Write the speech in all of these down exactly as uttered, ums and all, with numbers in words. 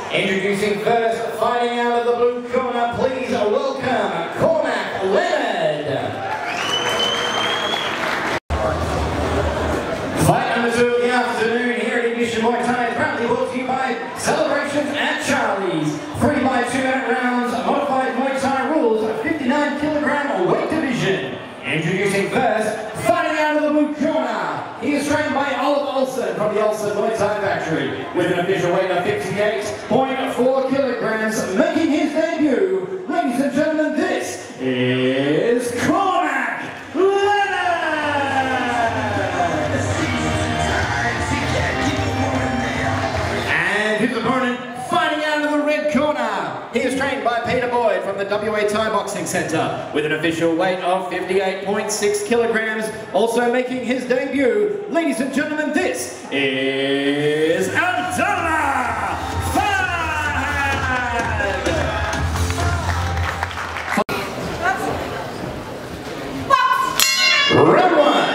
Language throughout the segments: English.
Introducing first, fighting out of the blue corner, please welcome Cormac Leonard. Fight number two of the afternoon here at Ignition Muay Thai, proudly brought to you by Celebrations at Charlie's. Three by two minute rounds, modified Muay Thai rules, fifty-nine kilogram weight division. Introducing first, fighting out of the blue corner. He is trained by Oliver Olsen from the Olsen Muay Thai Factory with an official weight of fifty-eight point four kilograms, making his debut. Ladies and gentlemen, this is Cormac Leonard! And his opponent, fighting out of the red corner. He is trained by Peter Boyd from the W A Thai Boxing Centre with an official weight of fifty-eight point six kilograms, also making his debut. Ladies and gentlemen, this is Abdullah Fahad! Round one.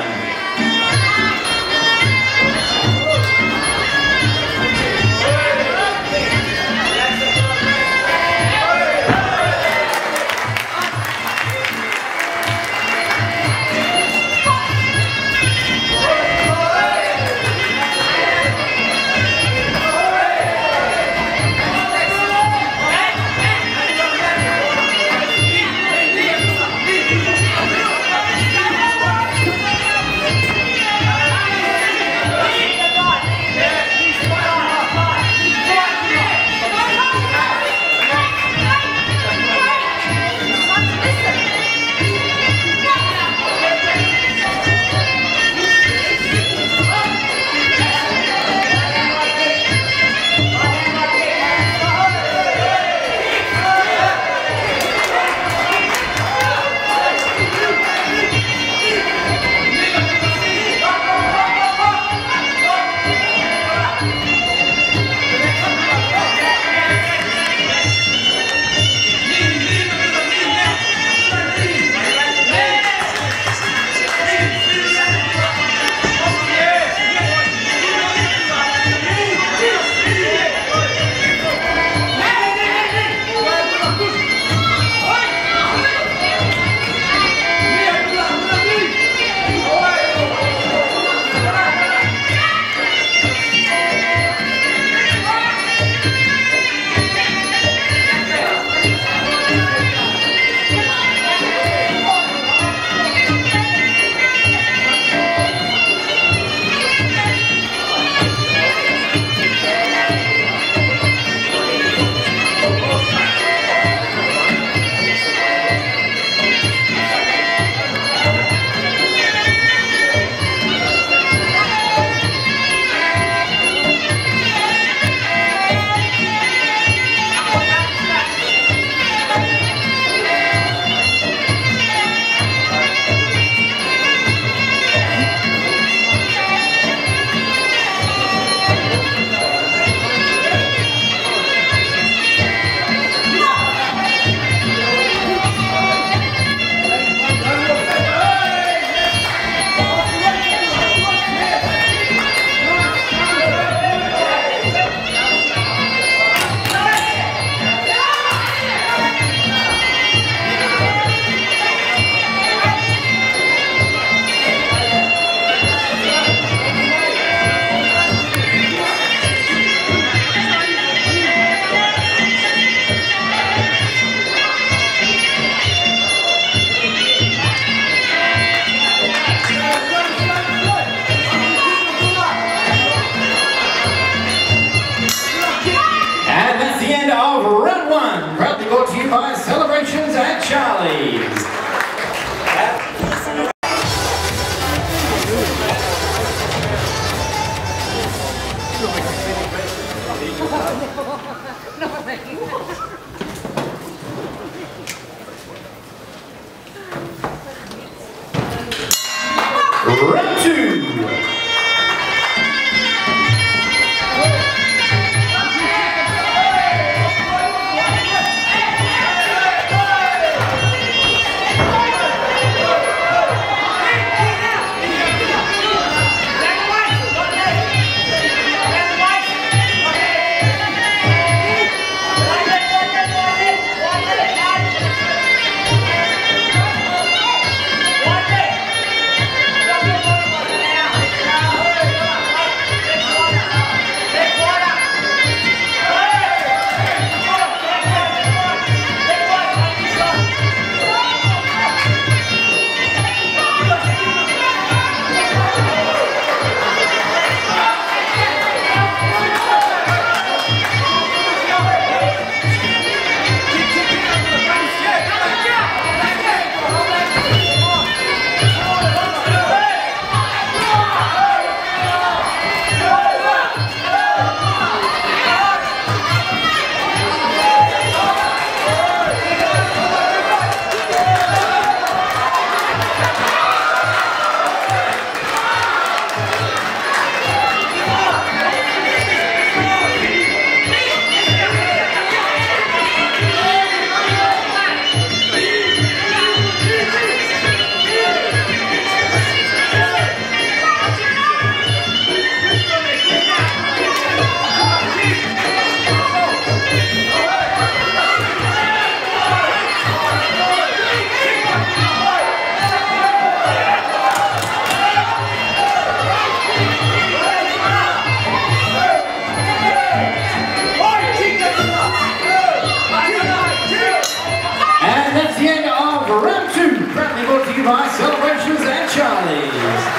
you by Celebrations at Charlie's.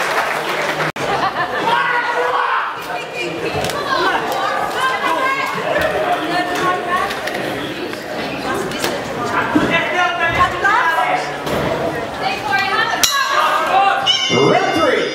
Round three.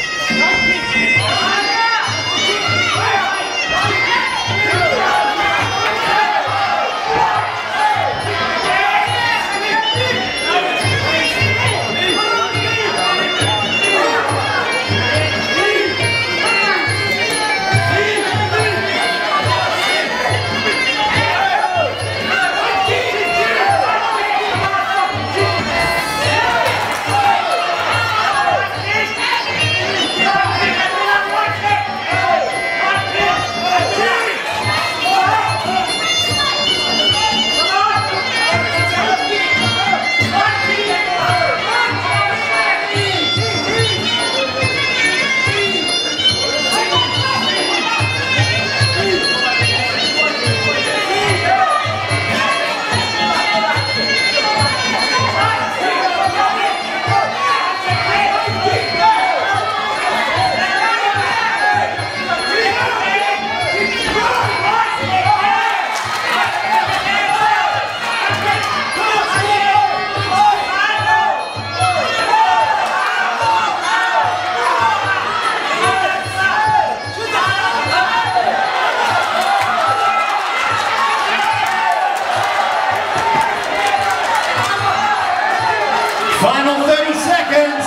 Final thirty seconds.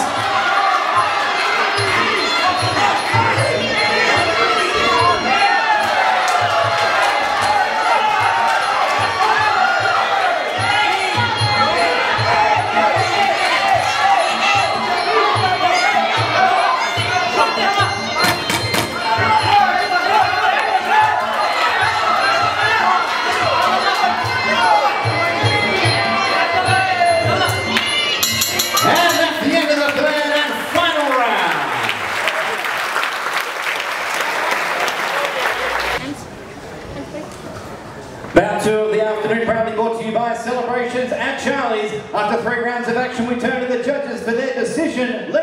Bout two of the afternoon proudly brought to you by Celebrations at Charlie's. After three rounds of action, we turn to the judges for their decision.